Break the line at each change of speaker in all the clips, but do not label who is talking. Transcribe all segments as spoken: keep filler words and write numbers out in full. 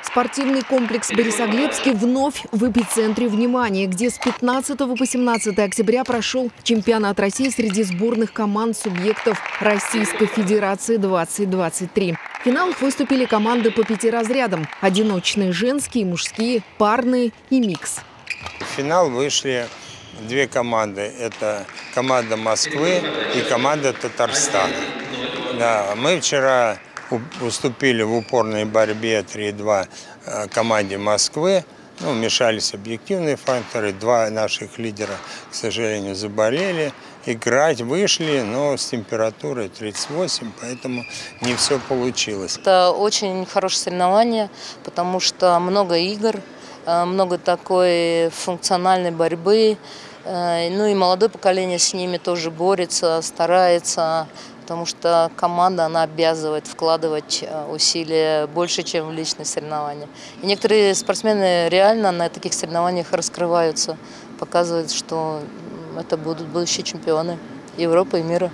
Спортивный комплекс Борисоглебский вновь в эпицентре внимания, где с пятнадцатого по семнадцатое октября прошел чемпионат России среди сборных команд субъектов Российской Федерации двадцать двадцать три. В финалах выступили команды по пяти разрядам – одиночные, женские, мужские, парные и микс.
В финал вышли две команды. Это команда Москвы и команда Татарстана. Да, мы вчера уступили в упорной борьбе три-два команде Москвы. Ну, мешались объективные факторы. Два наших лидера, к сожалению, заболели. Играть вышли, но с температурой тридцать восемь, поэтому не все получилось.
Это очень хорошее соревнование, потому что много игр, много такой функциональной борьбы. Ну и молодое поколение с ними тоже борется, старается, потому что команда, она обязывает вкладывать усилия больше, чем в личные соревнования. И некоторые спортсмены реально на таких соревнованиях раскрываются, показывают, что это будут будущие чемпионы Европы и мира.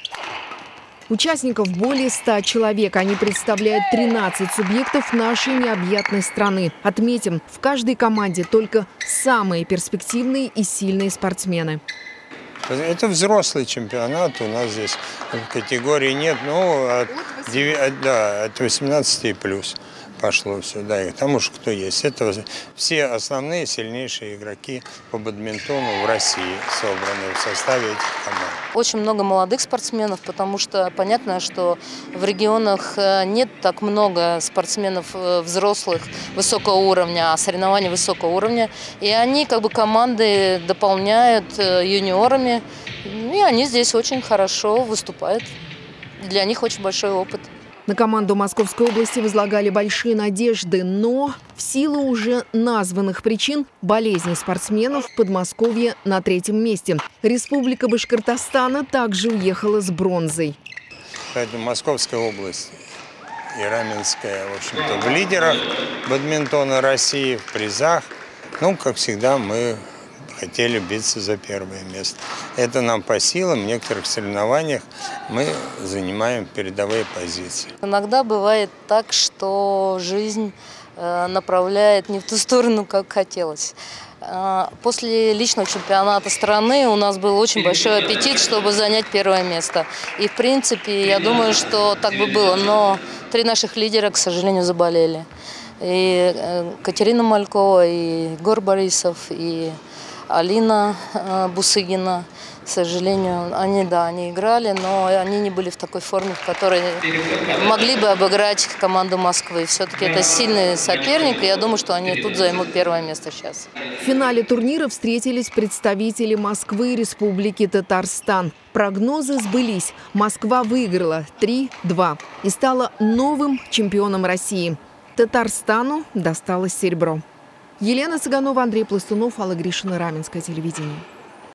Участников более ста человек. Они представляют тринадцать субъектов нашей необъятной страны. Отметим, в каждой команде только самые перспективные и сильные спортсмены.
Это взрослый чемпионат, у нас здесь категории нет, но от, да, от восемнадцати и плюс пошло все, да, и тому же кто есть. Это все основные сильнейшие игроки по бадминтону в России собраны в составе этих команд.
Очень много молодых спортсменов, потому что понятно, что в регионах нет так много спортсменов взрослых высокого уровня, а соревнований высокого уровня. И они как бы команды дополняют юниорами, и они здесь очень хорошо выступают. Для них очень большой опыт.
На команду Московской области возлагали большие надежды, но в силу уже названных причин болезни спортсменов Подмосковье на третьем месте. Республика Башкортостана также уехала с бронзой.
Поэтому Московская область и Раменская, в общем-то, в лидерах бадминтона России, в призах. Ну, как всегда, мы хотели биться за первое место. Это нам по силам. В некоторых соревнованиях мы занимаем передовые позиции.
Иногда бывает так, что жизнь направляет не в ту сторону, как хотелось. После личного чемпионата страны у нас был очень большой аппетит, чтобы занять первое место. И, в принципе, я думаю, что так бы было. Но три наших лидера, к сожалению, заболели. И Катерина Малькова, и Егор Борисов, и Алина Бусыгина, к сожалению, они, да, они играли, но они не были в такой форме, в которой могли бы обыграть команду Москвы. Все-таки это сильный соперник, и я думаю, что они тут займут первое место сейчас.
В финале турнира встретились представители Москвы и Республики Татарстан. Прогнозы сбылись. Москва выиграла три-два и стала новым чемпионом России. Татарстану досталось серебро. Елена Цыганова, Андрей Пластунов, Алла Гришина, Раменское телевидение.